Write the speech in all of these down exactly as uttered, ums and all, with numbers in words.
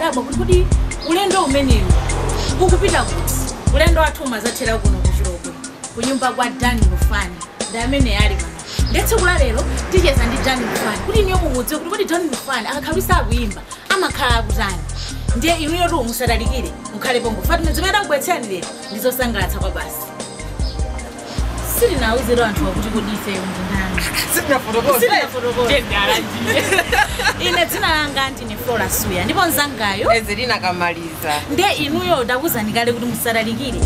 ndadabwa kuti ulendo umenewu ukupita kuti ulendo wathuma zathera kuno kuchiroko kunyumba kwa Dani Lufani ndamene yali pano ndetse kula lero ticheza ndi Dani Lufani kuti niyo mumudzi kuti kuti Dani Lufani akakhalisa kuimba amakhala kutani ndiye inuyo tu musadalikire mukhale pombo Fatima zimene kubwetsani lero ndizosangalatsa kwa basi sili na uzero anthu akuti kodi ife ndindani sina fotokopi sina fotokopi ine dzina langa ndine Flora Suya ndipo nzangayo Ezerina Kamaliza ndiye inuyo ndakuzani kale kuti musadalikire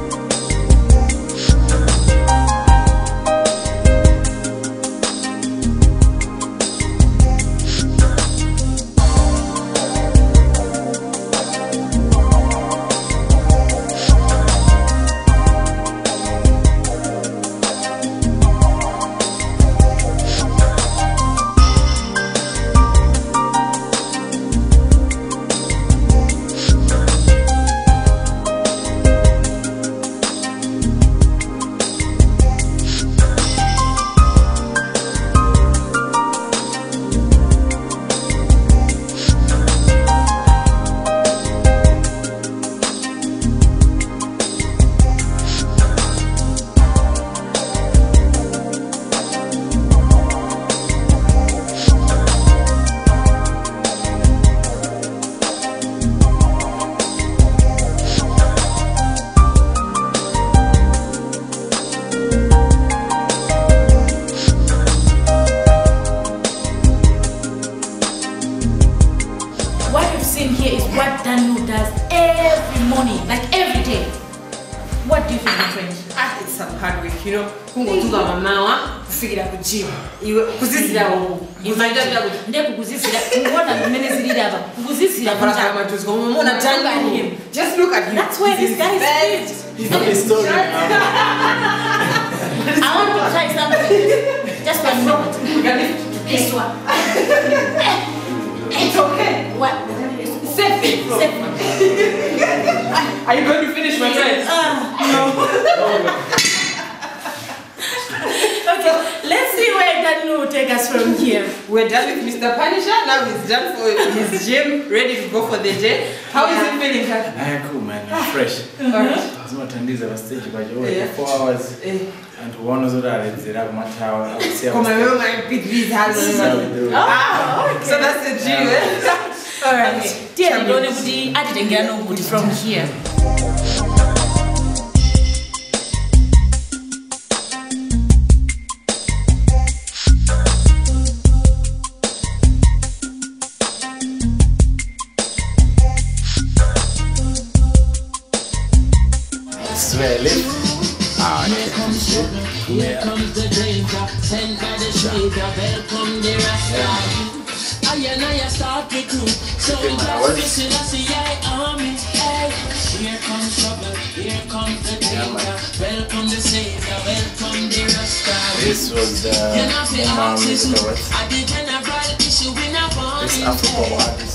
Here is what Daniel does every morning, like every day. What do you think, my friend? Ah, it's some hard work, you know. Kungo tuga mamawa kufikira ku gym. Iwe kuzisira wo. Imagine that ndeko kuzisira. Ngona mene zilira aba. Kuzisira para kama tuzo mona Daniel. Just look at him. That's where this guy is. He's not a story. I want to try something. Just one moment. This one. It's okay. What? Safe. Safe. Are you going to finish my dress? Uh, no. Okay, let's see where Daniel will take us from here. We're done with Mister Punisher. Now he's done for his gym, ready to go for the day. How yeah. is it feeling, Kat? I'm cool, man. I'm fresh. Alright. I'm not on this stage, but over four hours. And one of the others, they have my tower. Come on, my big beat has This is how we do it. Oh, okay. So that's the gym. Um, Alright. Dear, you don't know the I didn't get no good from here. This is where I live. Ah, Here comes trouble, here comes the danger. Sent by the shaker, welcome the Rasta. I and I start to do. So we just listen to see I army. Here comes trouble, here comes the danger. Welcome the savior, welcome the Rasta. This was the Mama music award. This Afro artist.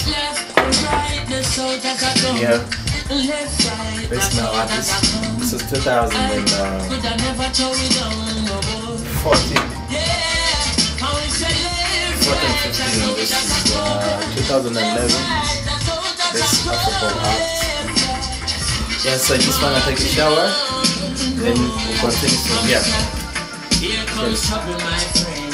Yeah. Best male artist. This is two thousand fourteen. fourteen, fifteen. This is uh, two thousand eleven. This Afro artist. Yeah, so I just want to take a shower. Then we'll continue from here. Here comes trouble, my friend.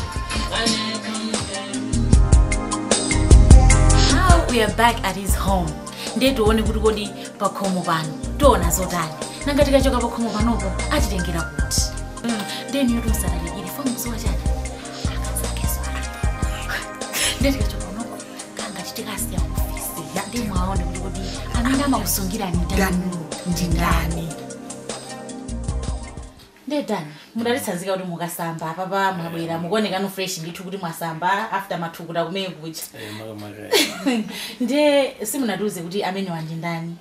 Now we are back at his home. Ndiye tuone kuti kodi pakhomo pano tiona zotani nanga tikachoka pakhomo panopo atitengera kuti ndiye niyo tosadalikire fomu zuwa chani akazakeswa ndiye tikachoka panopo kanga titikasiya ofisi ya ndiye mwaone kuti kodi amene amakusungira ni Dani ndi ndani ndiye Dani mudalitsanzika kuti mukasamba apapa mwabwera mukuoneka no fresh ndithu kuti mwasamba after mathukuta kumene kucha Eh, maka maka. ndiye simunatuze kuti amene wanje ndani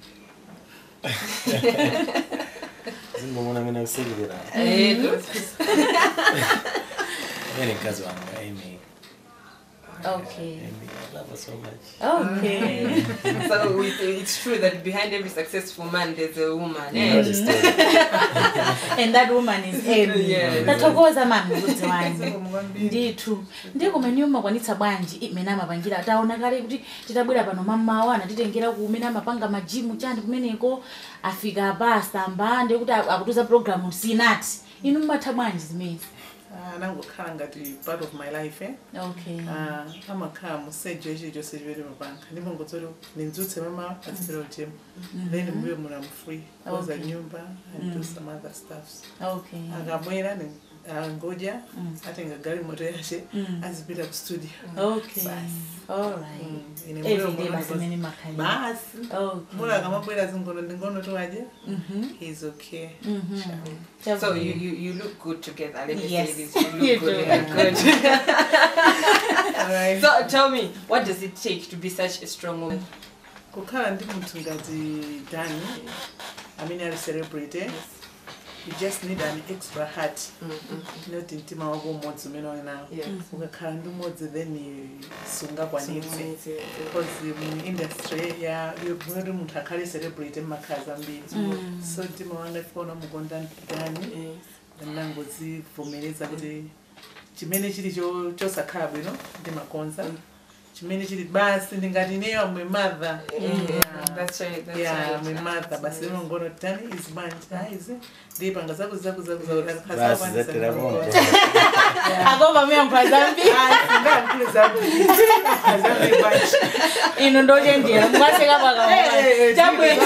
Zimbona mina kusekera. Eh, Yeye kazi wangu Amy. Okay. And I love her so much. Okay. So it, it's true that behind every successful man there's a woman. You Eh? know the story. And that woman is Amy. Yeah. Tatokoza mami kuti wanje. Nditu. Ndiko manyuma kwanitsa bwanji imene amapangira taona kale kuti titabwera pano mamawa anatitengera kumene amapanga majimu chandi kumeneko afika basa mbande kuti akutuza program sinati. Inu mmatha bwanji zimezi. Ah, nangokhala ngati part of my life, eh? Okay. Ah, amakhala musejo ichi chose chivere mabanga. Ndipo ngotsolo ninzutse mama asipero gym. Then mwe muna free. Koza nyumba and do some other stuffs. Okay. Akabwera ni ngoja atenga gari moto yashe azipita ku studio. Okay. All right. Ine Every mwe day muna basi mene makhali. basi. Okay. Mula kamabwera zingono ndingono to waje. Mhm. He's okay. Mhm. So you, you you look good together. Let me Yes. say this. You look You good. do. You look good. Alright. So tell me, what does it take to be such a strong woman? Kukhala ndi munthu ngati Dani, I mean a celebrity. You just need an extra heart. Not intima wako umodzi umene uli nawo. Ukakhala ndi umodzi then sungakwanitse. Because in industry ya yobwera munthu akhale celebrity mmakhazi ambiri. So intima wanga ifona mukonda Dani. Nangozivomereza kuti chimene chili chosakhala bwino ndimakonza. Chimene chili basi ndingati neyo my mother. That's right. That's Yeah, right. my mother. But you don't go to Tani is man. Is it? They panga zaku zaku zaku zaku. Basi zatera bongo. Agomba mimi mpazambi. Ah, nda mkule zambi. Zambi bunch. Ino ndoje ndiye mwaseka baka. Chambwe.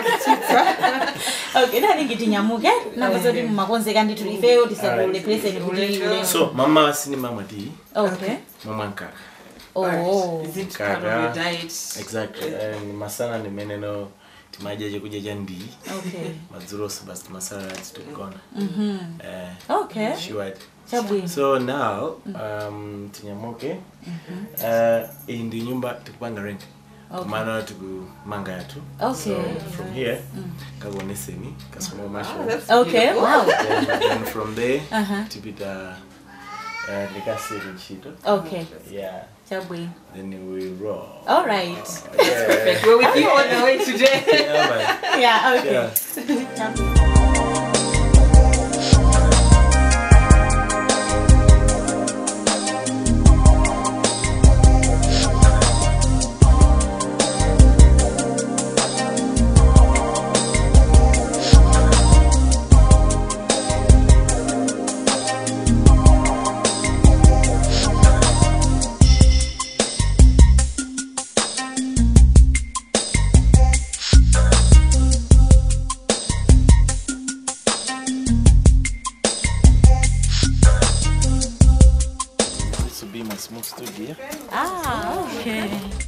Okay, ndani ngitinyamuke nakuzoti mumakonzeka nditu ifeyo tisakule present kuti ule. So mama sini mama di. Okay. Mama nkaka. Oh. Is it part of your diet? Exactly. And masana ni meneno timaja je kuja jandi. Okay. Mazuro basi masana tukona. Mhm. Eh. Okay. Sure. Chabwi. So now um tinyamuke. Uh in the nyumba tukupanga rent. Okay. Kumana tukumanga yatu. Okay. So from here kagone semi kasoma masho. Okay. Wow. Then, then from there Uh-huh. tipita uh lekasi nchito. Okay. Yeah. Chabwi. Then we roll. All right. Uh, yeah. Perfect. We're with you all the way today. Yeah, man. Yeah, okay. Yeah. Chabwi. Smooth studio. Ah, okay.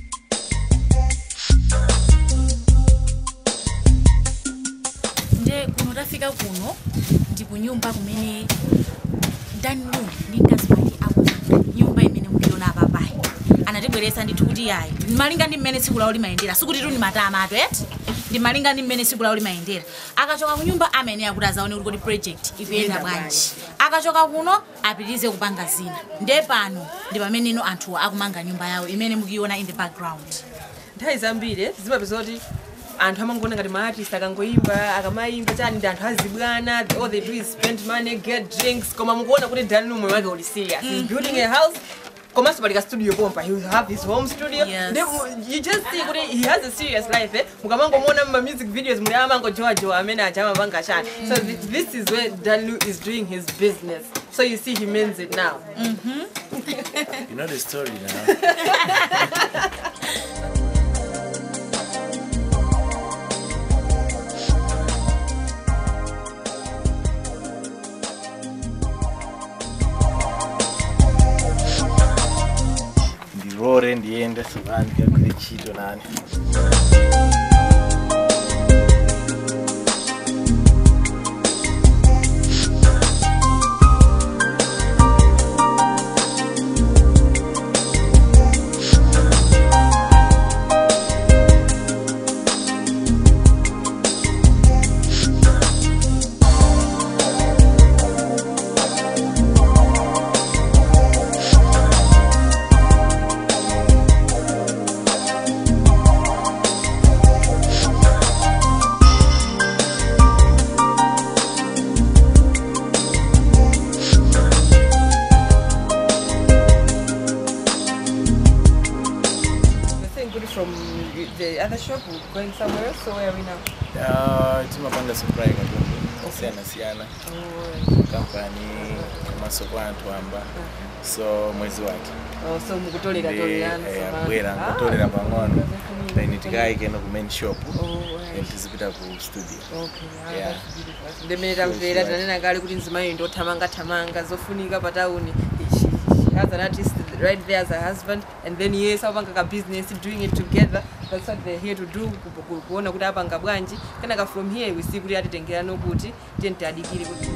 Nje kuno tafika kuno ndi kunyumba kumene Dani ndi mkazi wake akufa. Nyumba imene mukiona apapai. Anatibweresa ndithu kuti yayi. Malinga ndi mmene tsiku lawo limayendera. Sikuti tu ni matama ato eti. Ndi malinga ndi mmene tsiku lawo limayendera. Akachoka kunyumba amene akuti azaone kuti project ikuyenda bwanji. Akachoka kuno apitirize kupanga zina. Nde pano ndi pamene ino anthu akumanga nyumba yawo imene mukiona in the background. Nthawi zambiri zimapeza kuti anthu amangona ngati ma artist akangoimba akamayimba chani ndi anthu azibwana, all they do is spend money, get drinks. Koma mukuona kuti Dani umwe wake uli serious. He's building a house. Komanso palika studio pompa, he will have his home studio. Yes. Then you just see kuti he has a serious life. Eh? Mukamangomona ma music videos muli amango joa joa amene achama panga chani. So th this is where Dani is doing his business. So you see he means it now. Mm-hmm. You know the story now. Rore ndiende savani kule chito nani. from the other shop, going somewhere else, so where are we now? Uh, timapanga supply katundu siyana siyana company masoko anthu amba so mwezi wake oh so mukutolera tolera bwera mukutolera pang'ono then tikaike no ku main shop and tizipita ku studio. Okay, yeah, ndemera mvera tanena kale kuti nzimayo ndothamanga thamanga zofunika pa town. She has an artist right there as a husband, and then yes apanga ka business doing it together. That's what they're here to do, kuona kuti apanga bwanji kana from here we see kuti atitengera nokuti tente adikire kuti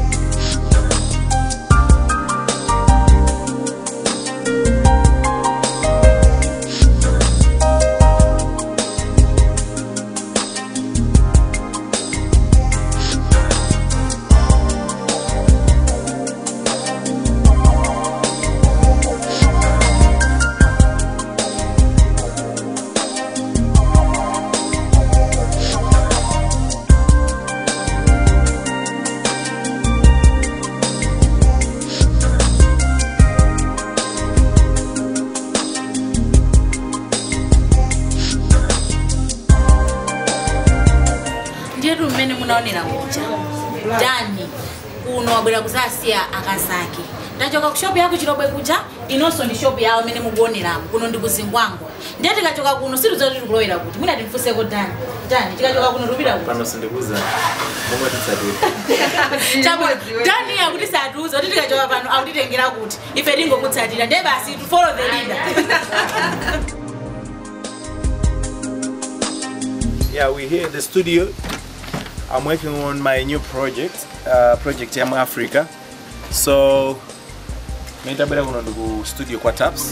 Dani uno wabwera kuzasiya akazake ndachoka ku shop yako chirobwe kuja inonso ndi shop yawo mene mukuonera kuno ndi kuzingwango ndiye tikachoka kuno siru zoti tikulowera kuti mwina timfuseko Dani Dani tikachoka kuno rubira kuti pano sindikuza momwe titsatira chabo Dani yakuti satuza kuti tikachoka pano akutitengera kuti ife tingokutsatira ndiye basi to follow the leader. Yeah, we're here at the studio. I'm working on my new project, uh, project Yam Africa. So, I'm going to go studio kwa taps.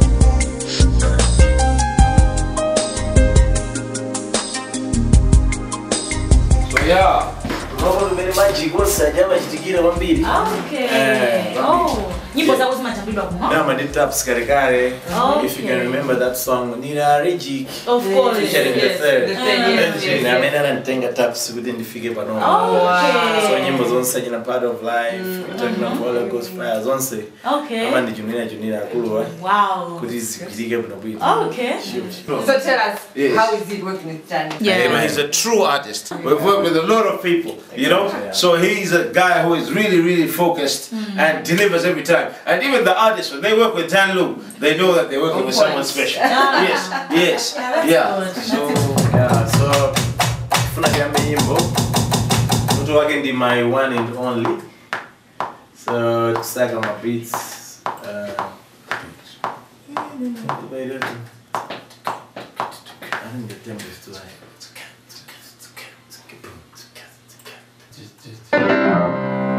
So yeah, we're going to magic. What's that? Jama chitikira mambili. Okay. Oh. Nyimbo zako zimachapidwa kwa. Yeah, my taps karikare. Okay. If you can remember that song, Nina Rejik. Of course. Featuring the third. The third, yes. I mean, I tenga taps within the figure, but no. Okay. So nyimbo zonse jina part of life. We're talking about all the ghost fire zonse. Okay. Amandi junina junina akulu. Wow. Kudizi kudike bunabwiti. Okay. So tell us, Yes. how is it working with Dani? Yeah. Yeah, he's a true artist. We've worked with a lot of people, you know. Yeah. So he's a guy who is really, really focused and delivers every time. And even the artists, when they work with Dan Lu, they know that they're working with someone special. Yes, yes, yeah. So yeah, so funa kuyamba nyimbo. Mtu wake ndi my one and only. So tusaka my beats. Uh, I think the tempo is too high. Just, just.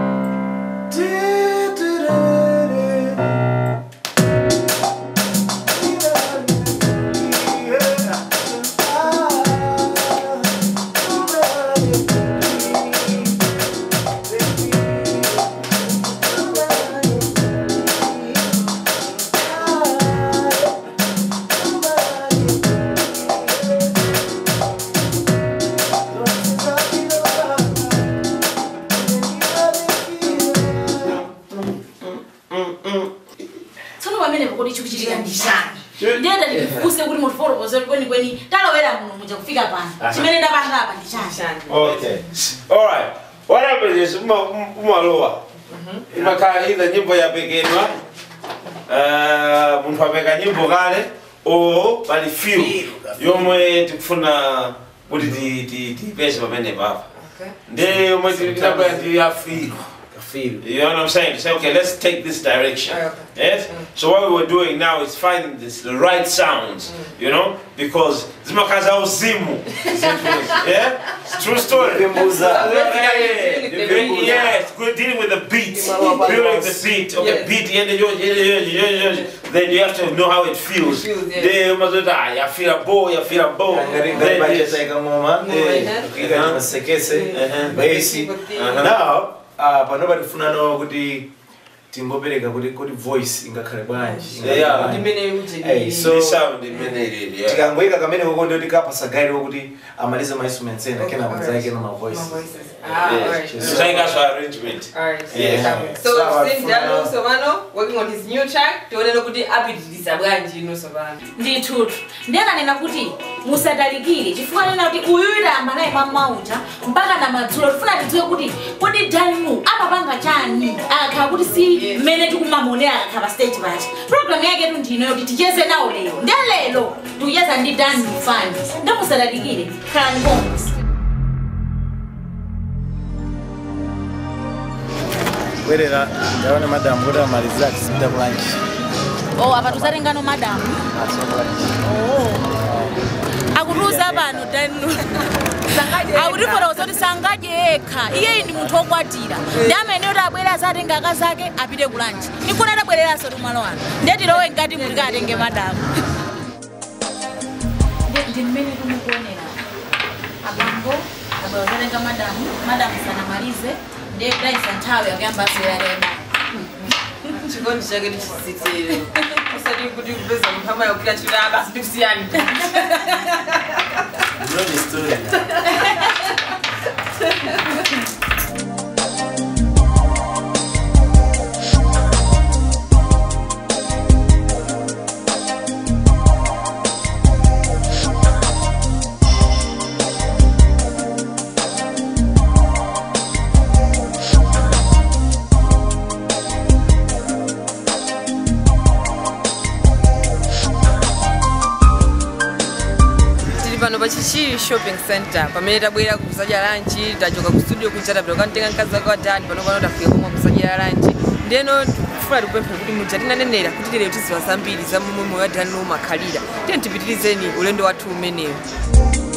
Ndiyenda ndikufuse kuti mutoforokoze kweni kweni talowera muno muja kufika pano chimene ndapanga apa ndichani. Okay. All right. What happens is umalowa. Imakhala either nyimbo yapekedwa, uh, munthu apeka nyimbo kale, or pali feel yomwe tikufuna kuti tipeze pamene papa. Ndiye yomwe tikufuna kuti ya feel. Feel. You know what I'm saying? To say, okay, let's take this direction. Okay. Yes? Mm. So what we were doing now is finding this the right sounds, mm. you know, because zimakaza uzimu. Yeah? It's true story. Yes, we're dealing with the beat, building the beat of the beat, then you have to know how it feels. Then you feel a bow, you feel a bow. Now, uh, but nobody funano kuti tingopereka kuti kuti voice ingakhale bwanji. Yeah. Ndimene kuti. Hey, so This sound imene yeah. tikangoyika kamene kokondo tikapasa guide wokuti amalize ma instruments ena kena kuzaike na ma voice. Ah, alright. So I got your arrangement. Alright. Yeah. So So, since for Dano now- Sovano working on his new track, tionena kuti apitiriza bwanji no Sovano. ndithutu ndiyananena kuti musadalikire chifukwa nena kuti uyuira amanayi mamauta mpaka na madzulo tifuna tidziwe kuti kodi Danu amapanga chani akakhala kuti si mmene tikumamonera akakhala pa stage pacha. Program yake tu ndino yoti ticheze nawo lero ndi lero tikucheza ndi Danu Fund ndi musadalikire khalani pomwe. Bwerera ndaona madam kuti amaliza kusipita bwanji. Oh, apa tusatengano madam. Oh. Akutuza pano Danu. Akutipota kuti sangaje yekha. Iye ndi munthu okwatira. Ndi amene kuti abwera azatenga akazi ake apite kulanji. Nikuna atabwereranso tumalo ano. Ndeti lowe ngati mulika atenge madam. Ndi mmene tumukuonera. Abambo, abambo azatenga madam. Madam sanamalize. Ndiye Bryce nthawi akuyamba asiyarema. Chikondi chake chisitsire. Usati kuti kupeza mpama yakukira chira basi tikusiyani. You know the story. Pano pachichi shopping center pamene tabwera kusadya lunch tachoka ku studio kuchata bdo kantenga nkazi wake wa Dani pano pano tafika pomwe kusadya lunch ndeno tikufuna tikupempha kuti mujatinanenera kuti lero tiziwa zambiri za momwe wa Dani umakhalira tiye tipitirizeni ulendo wathu umenewu.